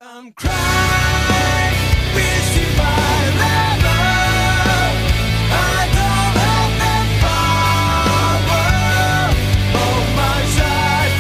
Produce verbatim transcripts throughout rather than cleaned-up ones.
I'm crying, missing my lover. I don't have the power on my side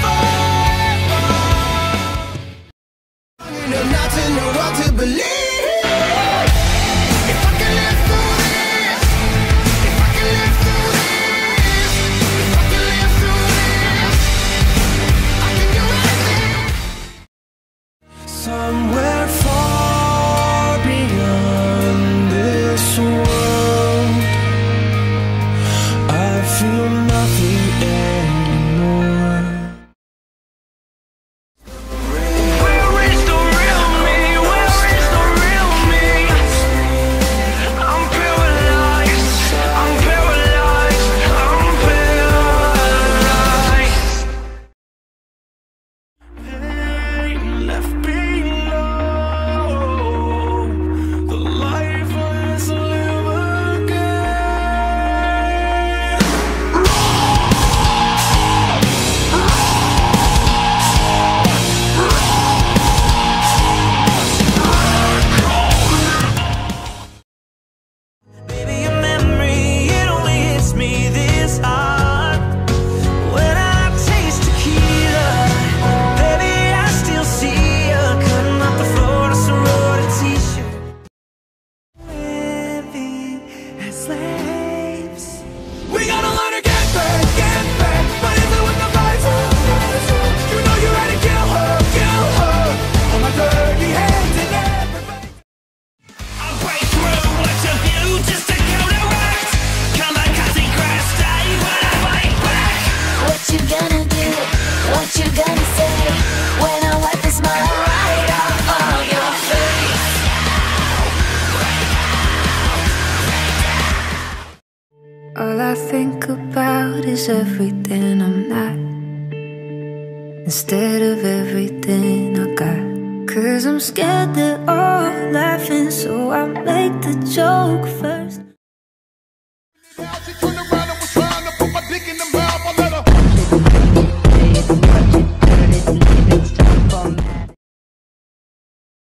forever. You know not to know what to believe. If I can live through this, if I can live through this, if I can live through this, I can do anything. Somewhere far beyond this world, I feel nothing anymore. Where is the real me? Where is the real me? I'm paralyzed, I'm paralyzed, I'm paralyzed. Pain left below, the life let's live again. Baby, your memory, it only hits me this hard. When I taste tequila, baby, I still see you cutting up the floor to sorority t-shirt. Living as slaves, we gotta learn to get back, get back. But is it with the visor? You know you're ready to kill her, kill her. On my dirty hands and everybody. I'll break through what's of you just to counteract. Kamikaze crash dive when I fight back. What you gonna do? What you gonna say when I wipe this smile right off of your face? All I think about is everything I'm not, instead of everything I got. Cause I'm scared they're all laughing, so I make the joke first.